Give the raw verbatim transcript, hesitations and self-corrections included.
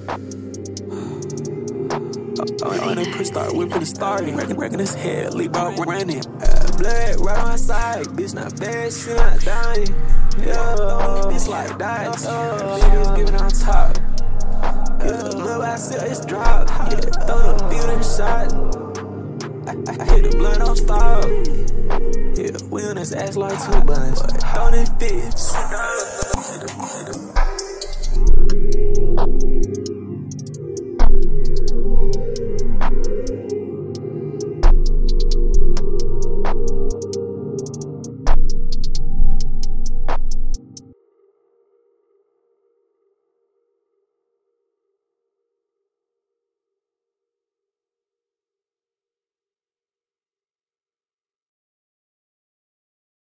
Oh, on that push start, we finna start it. Wrecking, wrecking his head, leave out running. Uh, blood right on my side, bitch not bad, she not dying. Yeah, bitch like dice. Niggas giving on top. Yeah, look, I see it's drop. Yeah, throw the field in the shot. I, I hit the blood, don't stop. Yeah, we on this ass like two buns. Don't it fit?